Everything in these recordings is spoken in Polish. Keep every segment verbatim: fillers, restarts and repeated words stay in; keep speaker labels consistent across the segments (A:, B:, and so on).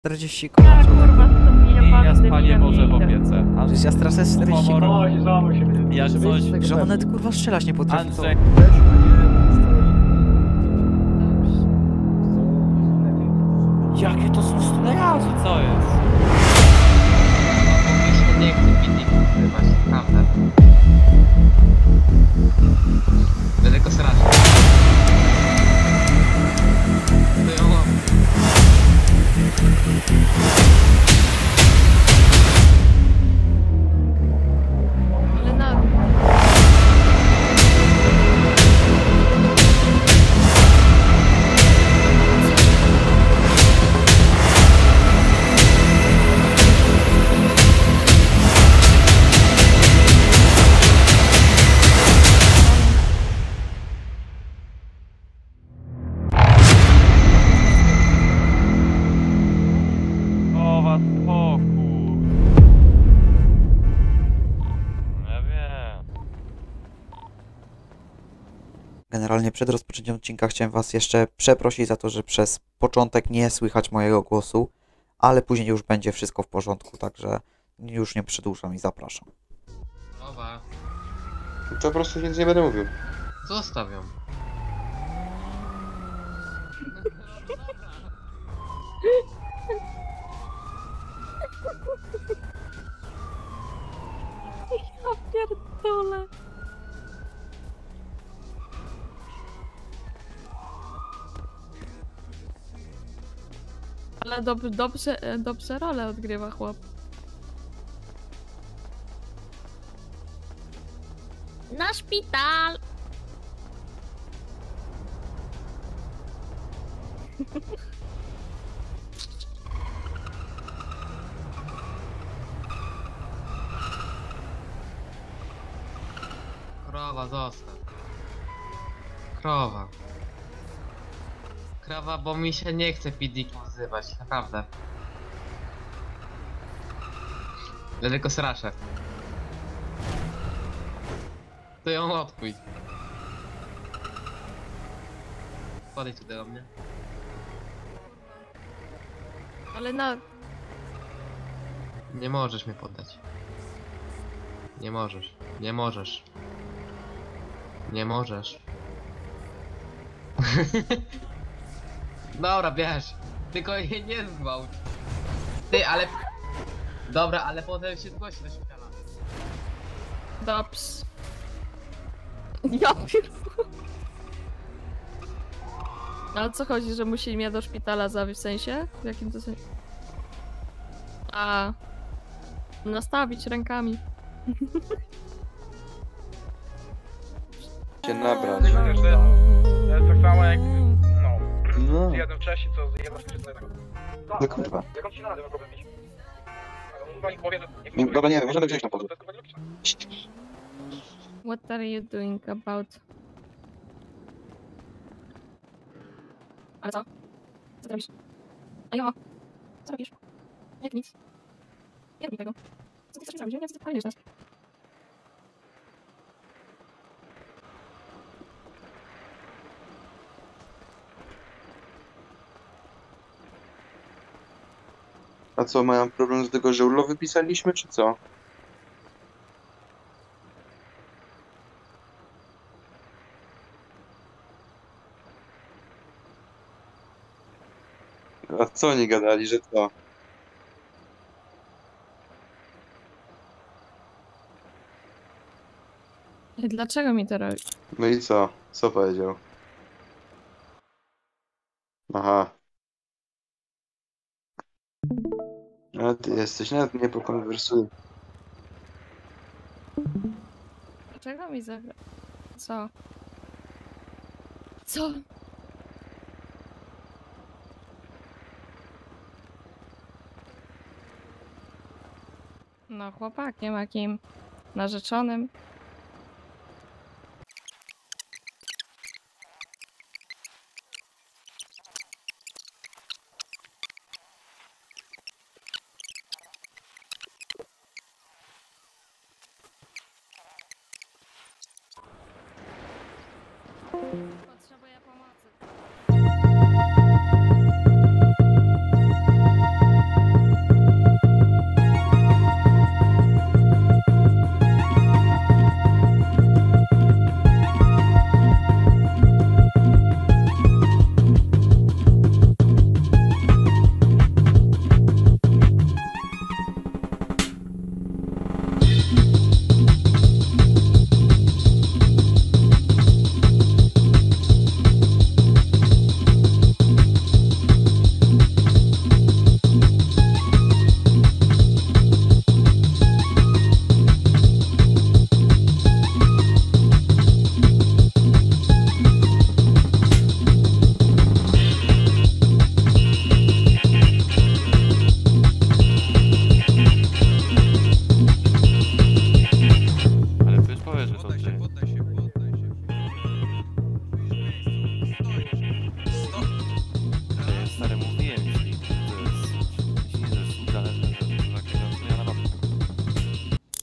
A: czterdzieści koła.
B: Kurwa, to mnie
C: Ja spalię Boże w opiece.
A: A przecież ja stracę czterdzieści koła.
C: Jak coś...
A: Że one kurwa strzelać nie potrafią.
C: Andrzej... Jakie to są stulejarzy, co jest?
D: Jeśli nie chcę pilnik ukrywać, naprawdę. Będę tylko straszny. To ją mam.
B: Ale na...
C: O was spokój. Ja wiem.
A: Generalnie przed rozpoczęciem odcinka chciałem was jeszcze przeprosić za to, że przez początek nie słychać mojego głosu, ale później już będzie wszystko w porządku, także już nie przedłużam i zapraszam.
D: Nowa.
E: To po prostu nic nie będę mówił.
D: Zostaw ją.
B: Ja pierdolę. Ale dob dobrze, e, dobrze rolę odgrywa chłop. Na szpital!
D: Krowa, zostaw. Krowa. Krowa, bo mi się nie chce pidiki wzywać, naprawdę. Ja tylko straszę. To ją odpuść. Podejdź tutaj do mnie.
B: Ale na...
D: Nie możesz mnie poddać. Nie możesz. Nie możesz. Nie możesz. Dobra, bierz. Tylko jej nie zgwałć. Ty, ale... Dobra, ale potem się zgłosi do szpitala.
B: Dobrze. Ja pierdolę. Ale o co chodzi, że musi mnie do szpitala zawieźć, w sensie? W jakim to sensie? A... Nastawić rękami.
E: Cię nabrać.
F: Myślę, że to jest tak samo jak, no,
E: No,
F: jeden wcześniej, co jedna z czystego.
E: no kurwa.
F: Jak on ci nazywa, problem mieć? Chyba nie powie, że...
E: Nie, Dobra, nie wiem, możemy wziąć na podróż.
F: To jest chyba nielogiczne.
B: What are you doing about... Ale co? Co ty robisz? A jo! Co robisz? Jak nic. Nie rób mi tego. Co ty chcesz zrobić? Ja nie chcę powiedzieć nas.
E: A co, mają problem z tego, że urlop wypisaliśmy, czy co? A co oni gadali, że co?
B: Ej, dlaczego mi to robisz?
E: No i co? Co powiedział? Aha. A ty jesteś, nawet nie pokonwersuj.
B: Dlaczego mi zagra... Co? Co? No chłopakiem jakim narzeczonym. Potrzebuję pomocy.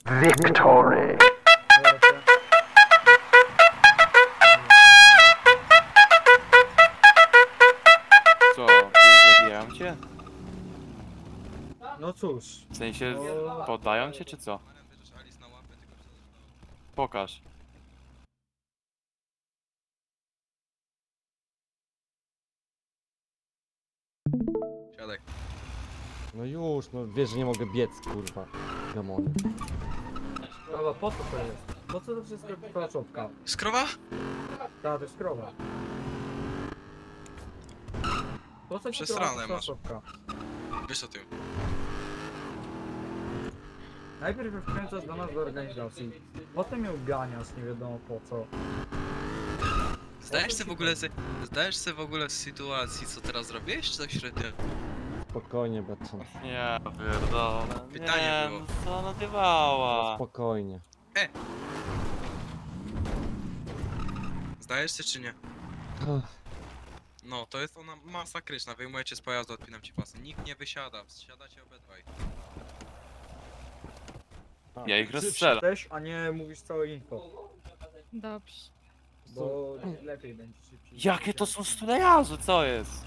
C: Victory!
G: Co, nie zabijają cię?
C: No cóż.
G: W sensie,
C: No.
G: poddają cię czy co? Pokaż.
H: Siadaj.
I: No już, no wiesz, że nie mogę biec, kurwa. Gamony.
C: Krowa, po co to jest? Po co to wszystko ta czopka?
H: Skrowa?
C: Ta, to jest krowa. Po co ci
H: Przesrane
C: ta
H: masz.
C: czopka?
H: Wiesz o tym.
C: Najpierw ją wkręcasz do nas do organizacji, potem ją ganiasz, nie wiadomo po co.
H: Zdajesz sobie w ogóle z... Zdajesz sobie w ogóle z sytuacji, co teraz zrobiłeś, czy tak średnio?
I: Spokojnie, Beton.
G: Nie, pierdolę.
H: Pytanie
G: nie,
H: było.
G: no co nadywała?
I: Spokojnie.
H: Zdajesz się czy nie?
I: Ach,
H: No, to jest ona masakryczna. Wyjmuję cię z pojazdu, odpinam ci pasy. Nikt nie wysiada, wsiadacie obydwaj.
I: a,
G: Ja ich rozstrzelam.
C: Też, a nie mówisz całe info,
B: Dobrze.
C: bo lepiej będzie szybciej.
G: Jakie to są stulejarze, co jest?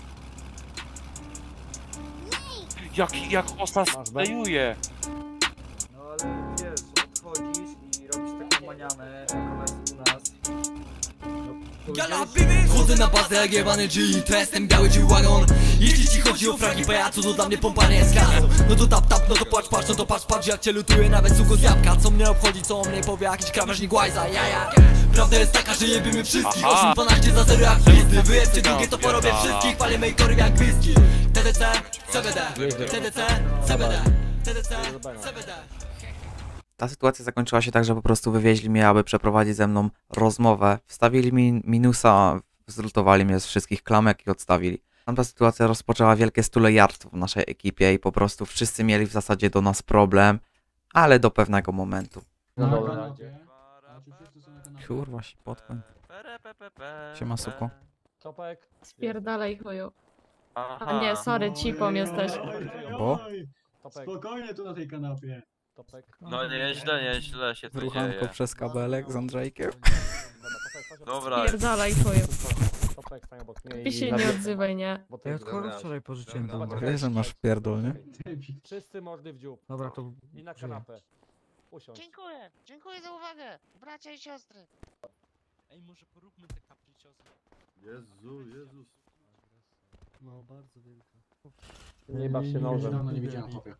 G: Jak, jak osta
I: Masz B?
G: stejuje?
C: No ale wiesz, odchodzisz i robisz taką manianę, jaką jest u nas. No, powiedziałeś-
J: Chodzę na bazę jak jebany G, to jestem biały G-Wagon. Jeśli ci chodzi o fragi pajacu, to dla mnie pompanie z kasą. No to tap tap, no to patrz patrz, no to patrz patrz, jak cię lutuję nawet suko z jabłka. Co mnie obchodzi, co o mnie powie jakiś krawężnik łajza, jaja. Prawda jest taka, że jebiemy wszystkich.
G: Aha.
J: osiem dwanaście za zero jak gwizdy. Wyjebcie drugie, to porobię wszystkich. Palimy i kory jak whisky. T D C, C B D, T D C, C B D, T D C, C B D.
A: Ta sytuacja zakończyła się tak, że po prostu wywieźli mnie, aby przeprowadzić ze mną rozmowę. Wstawili mi minusa, zlutowali mnie z wszystkich klamek i odstawili. Tamta sytuacja rozpoczęła wielkie stulejarstwo w naszej ekipie i po prostu wszyscy mieli w zasadzie do nas problem, ale do pewnego momentu.
I: no dobra.
A: Kurwa się potknę. Siema, suko.
I: Topek.
B: Spierdalaj chuju. A
G: Aha.
B: nie, sorry, cipą jesteś.
A: Bo?
I: Topek.
K: Spokojnie tu na tej kanapie.
I: Topek.
G: No nieźle, nieźle się to
A: Ruchanko
G: dzieje.
A: przez kabelek z Andrzejkiem.
G: Dobra.
B: Spierdalaj chuju.
I: Topek, stań obok mnie
B: Ty
I: i...
B: się nie odzywaj, nie?
I: Bo to
C: Ja
I: jest
C: od kogo
I: dobra.
C: wczoraj pożyczyłem
I: Dobra,
C: bombę?
I: dobra.
A: Wiesz, że masz pierdol, nie?
I: Wszyscy mordy w dziób.
C: Dobra, to
I: I na
C: żyję.
I: kanapę. Usiądź.
J: Dziękuję, dziękuję za uwagę. Bracia i siostry.
H: Ej, może poróbmy te kapriciosy.
K: Jezu, Jezus. No, bardzo wielka.
I: Nie baw się nożem.
K: Dawno nie widziałem chłopie.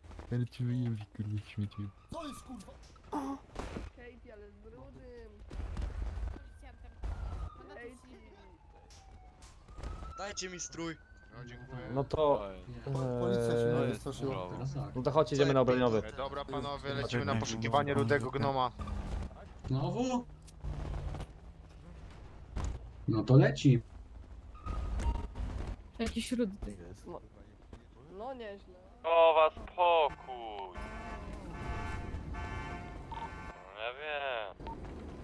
B: Katie, ale z brudym.
H: Dajcie mi strój. No, dziękuję.
I: No to...
K: Policja się
I: Eee,
K: wystraszyła. Teraz tak.
I: no to chodź, idziemy na obroniowy.
L: Dobra panowie, lecimy na poszukiwanie rudego gnoma.
K: Znowu? No to leci.
B: Jakiś rudy. No, no nieźle.
G: O was spokój. Ja wiem.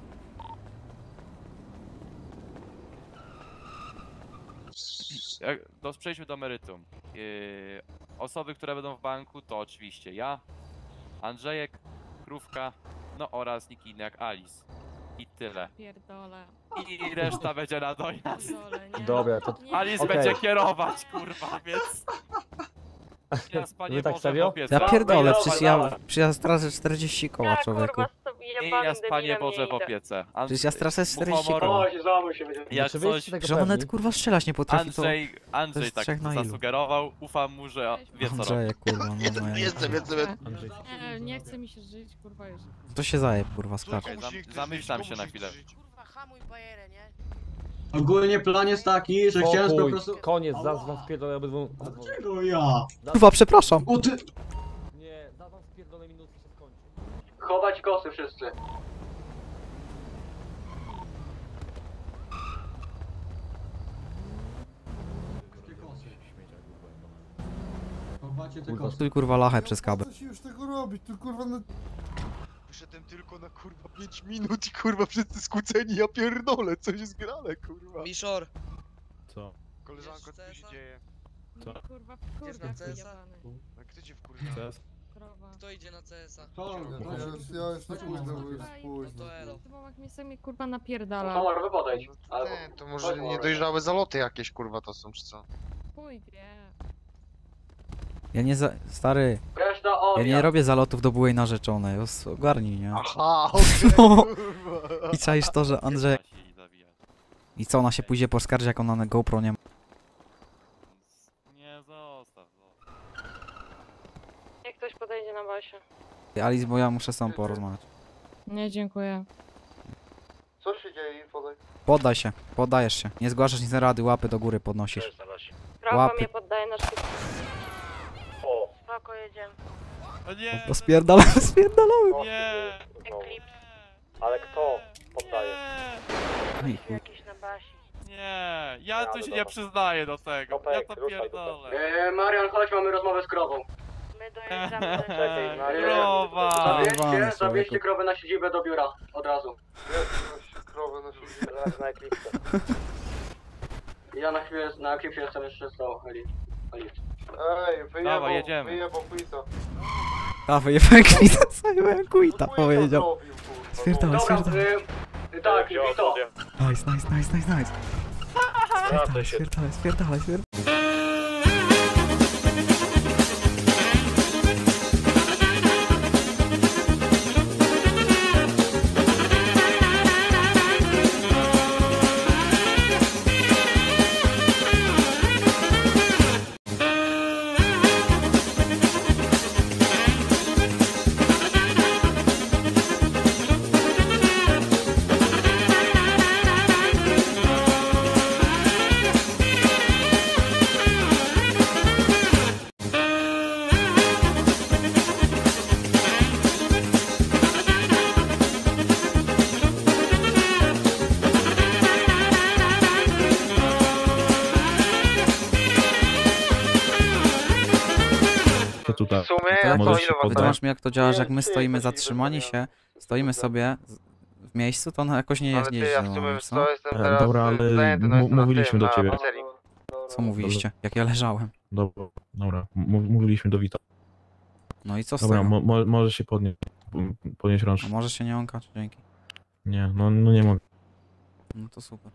G: Jak, to przejdźmy do meritum. Yy, osoby, które będą w banku, to oczywiście ja, Andrzejek, Krówka, no oraz nikt inny jak Alice. I tyle.
B: Pierdolę.
G: I reszta będzie na dojazd.
B: Pierdolę, nie?
I: Dobra, to...
B: Nie.
G: Alice
I: Okej.
G: będzie kierować, kurwa, więc... Teraz, panie
I: Wy tak
G: Boże,
I: serio?
G: w opiece.
A: Ja pierdolę,
G: No,
A: przecież
G: dobra.
A: ja, przecież ja stracę czterdzieści koła, człowieku.
G: I ja, panie Boże, w opiece. Andrzej,
A: Przecież ja stracę czterdzieści
G: Muchomor,
A: koła.
F: O, się załamuj się będzie.
G: jak
I: Czy wy
G: coś
I: jesteście tego
A: Że on nawet
I: pewni?
A: kurwa strzelać nie potrafi, to...
G: Andrzej, Andrzej
A: jest
G: tak
A: trzech na ilu.
G: zasugerował, ufam mu, że wie co robi.
A: Andrzeje, kurwa, no, no,
H: Jestem, jestem.
I: Andrzej.
B: Nie, nie chce mi się żyć, kurwa już.
A: To się zaje, kurwa, skacz.
G: Okej, zam, zamyślam się na chwilę.
J: Kurwa, hamuj bajerę, nie?
K: Ogólnie plan jest taki, że chciałem po
I: Spokój,
K: prostu...
I: koniec, zaraz wam wpierdolę obydwu...
K: Dlaczego ja?
A: Kurwa, przepraszam!
K: O ty...
I: Nie, zaraz wam wpierdolę minutki się skończy.
F: Chować kosy wszyscy.
K: Te kosy. Chowacie te
A: Kurwa,
K: kosy.
A: stój kurwa lachę przez kabel.
K: Co się już tego robić? Tu kurwa no...
L: Wyszedłem tylko na kurwa pięć minut i kurwa wszyscy skłóceni, ja pierdolę, coś jest grane kurwa.
H: Mishor.
I: Co?
L: Koleżanko, co tu się dzieje?
B: Kurwa,
H: Idziesz na
B: kurwa,
H: C S a?
B: jebany.
L: A kto cię wkurwia?
B: Krowa.
J: Kto idzie na C S a?
K: Ciągle, to jest, ja jestem późno, bo już późno.
J: To elo.
B: Tomek mnie sobie kurwa napierdala.
F: Komar, wy podejdź. Albo...
L: Nie, to może niedojrzałe zaloty jakieś kurwa to są, czy co?
B: Chuj wie.
A: Ja nie za... Stary,
F: Reszta
A: ja
F: odjazd.
A: nie robię zalotów do byłej narzeczonej, os- ogarnij, nie?
L: Aha,
A: No.
L: okej, kurwa.
A: I czaisz to, że Andrzej...
G: Chcieli zabijać.
A: I co, ona się pójdzie poskarży, jak ona na GoPro nie ma?
G: Nie, zostaw, zostaw.
B: Jak ktoś podejdzie na basie.
A: Alice, bo ja muszę z tobą porozmawiać.
B: Nie, dziękuję.
L: Co się dzieje, podaj?
A: Poddaj się, poddajesz się. Nie zgłaszasz nic na rady, łapy do góry podnosisz.
B: Prawo
A: Łapy.
B: mnie poddaje na szybko.
F: O.
B: Spoko, jedziemy.
G: O nie!
A: To spierdalamy, spierdalamy.
G: Nie!
B: Eclipse.
F: Ale kto poddaje?
A: Ej, chuj.
B: Jakiś na basie.
G: Nie! Ja tu się nie przyznaję do tego. Ja to pierdolę.
F: Eee, Marian, chodź, mamy rozmowę z krową.
B: My dojeżdżamy do
F: Czekaj, Marian.
G: Krowa!
F: Zabierzcie,
A: Zajebane,
F: zabierzcie
A: człowieku.
F: krowę na siedzibę do biura. Od razu.
L: Krowę na siebie.
F: Tak, na Eclipse. Ja na chwilę, na Eclipse jestem jeszcze stał, Eli. Eli.
L: Ej, wyjebał,
G: Dawaj, jedziemy.
L: wyjebał quita.
A: Ta wyjebałem kwita, zajebałem quita,
L: No,
A: powiedział.
L: zrobił, kurwa,
A: Spierdalaj,
F: Dobra,
A: spierdalaj.
F: y, tak, Vito.
A: Nice, nice, nice, nice, nice. Spierdalaj, spierdalaj, spierdalaj, spierdalaj.
M: Tutaj.
L: W sumie,
A: To jak
L: to
A: to,
L: ile was
A: wytłumacz mi, jak to działa, że jak my
L: Nie,
A: stoimy
L: ty,
A: zatrzymani się, stoimy sobie z- w miejscu, to ona jakoś nie
L: Ale
A: jest
L: ty,
A: nie
L: ja w
A: jeździ,
L: sumie
A: no,
L: wiesz
A: co?
L: co, jestem
M: E,
L: teraz
M: dobra, ale
L: zajęty, no
M: mu-
L: jestem na
M: mówiliśmy
L: tym,
M: do
L: na
M: ciebie.
L: baterii.
A: Co mówiliście? Jak ja leżałem.
M: Dobra, dobra. M- mówiliśmy do Wita.
A: No i co z
M: Dobra,
A: tego?
M: mo mo możesz się podnieść. Podnieść
A: A
M: rączkę.
A: możesz się nie jąkać? Dzięki.
M: Nie, no, no nie mogę.
A: No to super.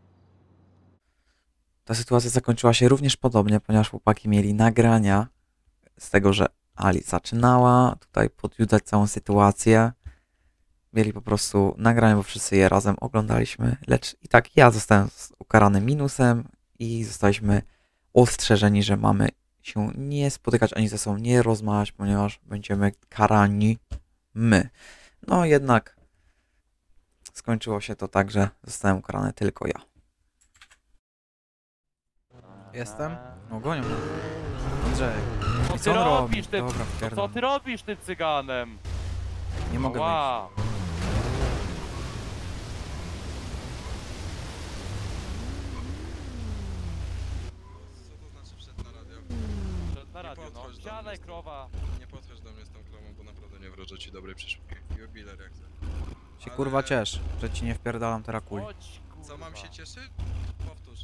A: Ta sytuacja zakończyła się również podobnie, ponieważ chłopaki mieli nagrania z tego, że Ali zaczynała tutaj podjudzać całą sytuację. Mieli po prostu nagrania, bo wszyscy je razem oglądaliśmy, lecz i tak ja zostałem ukarany minusem i zostaliśmy ostrzeżeni, że mamy się nie spotykać ani ze sobą nie rozmawiać, ponieważ będziemy karani my. No jednak skończyło się to tak, że zostałem ukarany tylko ja. Jestem? No gonią mnie. Andrzej.
G: Co
A: I
G: ty
A: co on robi?
G: robisz, ty...
A: Dobra,
G: Co
A: wpierdam.
G: ty robisz, ty cyganem?
A: Nie mogę wyjść.
G: Wow.
H: Co to znaczy przed na radio?
G: Przed na radio, no.
H: podchodź do
G: Siadaj,
H: mnie z tą-
G: krowa.
H: Nie podchodź do mnie z tą krową, bo naprawdę nie wrodzę ci dobrej przyszłości. Jubiler jak chcę.
A: Się
H: Ale-
A: kurwa ciesz, że ci nie wpierdalam terakuli.
G: Chodź, kurwa.
H: Co mam się cieszyć? Powtórz.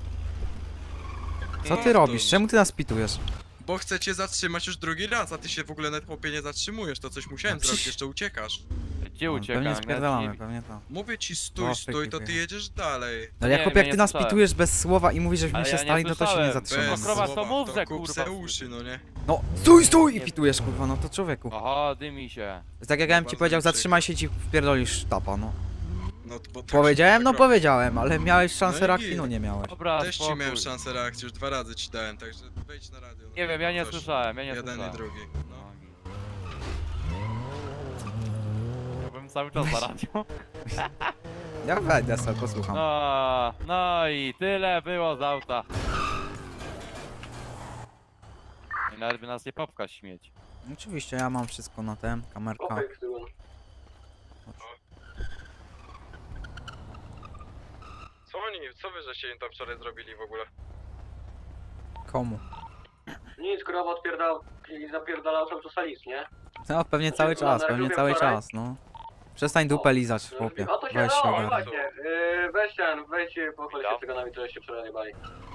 A: Co ty robisz? Czemu ty nas pitujesz?
H: Bo chcę cię zatrzymać już drugi raz, a ty się w ogóle nawet chłopie nie zatrzymujesz, to coś musiałem
A: No
H: zrobić,
A: przecież-
H: jeszcze uciekasz.
G: Gdzie
A: No,
G: uciekam?
A: pewnie
G: Ja
A: spierdalamy,
G: ci-
A: pewnie to.
H: Mówię ci
A: No,
H: stój, stój, to ty
A: wyjechał.
H: jedziesz dalej.
A: Ale
G: Nie
A: jak chłopie,
G: wiem,
A: jak
G: ja
A: ty
G: nie
A: nas
G: słyszałem.
A: pitujesz bez słowa i mówisz, żebyśmy
G: Ale
A: się
G: ja nie
A: stali, no to się nie
G: słyszałem.
A: zatrzymamy.
H: Bez
G: No, krowa,
H: słowa,
G: to mów, że
H: kup
G: kurwa,
H: se
G: słyszę.
H: uszy, no nie?
A: No, stój, stój! I pitujesz, kurwa, no to człowieku.
G: Aha, dymi się.
A: Tak jak ja bym ci
H: bardzo
A: powiedział,
H: mi przykro.
A: zatrzymaj się i ci wpierdolisz tapa, no.
H: No, to- bo tak
A: Powiedziałem?
H: się
A: No
H: tak
A: powiedziałem, ale miałeś szansę
H: No i
A: reakcji,
H: git.
A: no nie miałeś.
G: Dobra,
H: Też ci
G: spokój.
H: miałem szansę reakcji, już dwa razy ci dałem, także wejdź na radio. no.
G: Nie wiem, ja nie
H: Coś.
G: słyszałem, ja nie
H: Jeden
G: słyszałem.
H: i drugi. No.
G: Ja bym cały czas na radio.
A: Ja wejdę sobie, posłucham.
G: No, no i tyle było z auta. I nawet by nas nie popka śmieć.
A: Oczywiście, ja mam wszystko na tem, kamerka.
F: Popek z tyłu.
H: Co oni, co wy żeście im tam wczoraj zrobili w ogóle?
A: Komu?
F: Nic, krowa odpierdał i zapierdalał cały czas Alice, nie?
A: No, pewnie cały czas, pewnie cały czas, no. Przestań dupę lizać, chłopie.
F: A to się
A: Weź się
F: dało,
A: ogarnij.
F: właśnie. Yy, weź ten, weź pochwal się cyganami, które się wczoraj nie bali.